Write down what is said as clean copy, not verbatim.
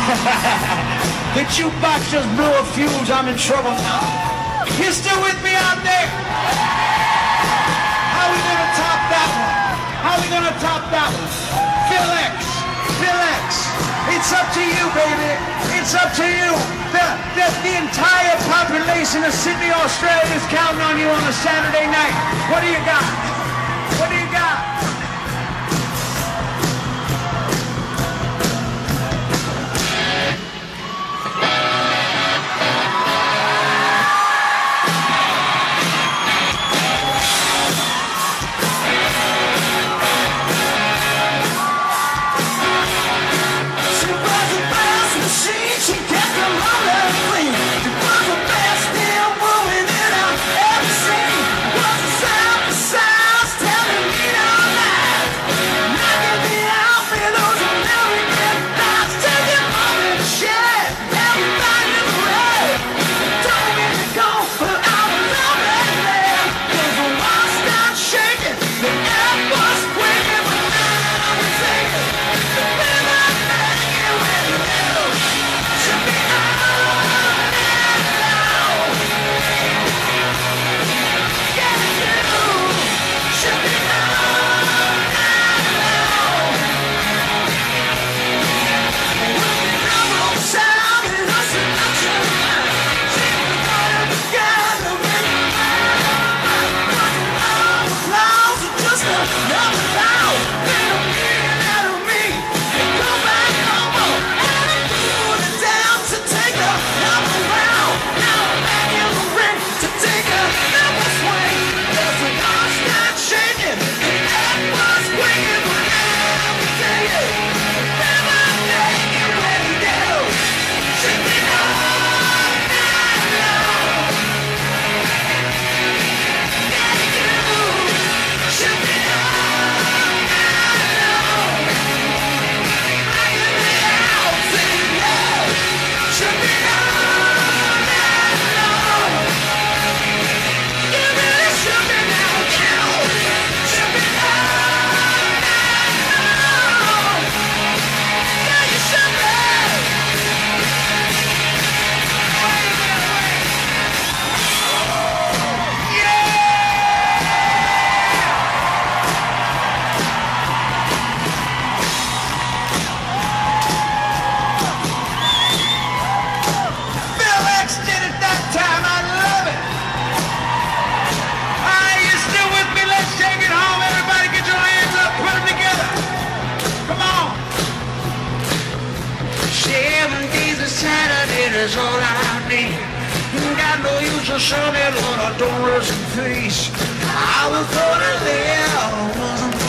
The jukebox just blew a fuse. I'm in trouble now. You still with me out there? How we gonna top that one? How we gonna top that one? Phil X. It's up to you, baby. It's up to you. The entire population of Sydney, Australia is counting on you on a Saturday night. What do you got? What do you got? Is all I need. Got no use for something when I don't rest in peace. I was born to live.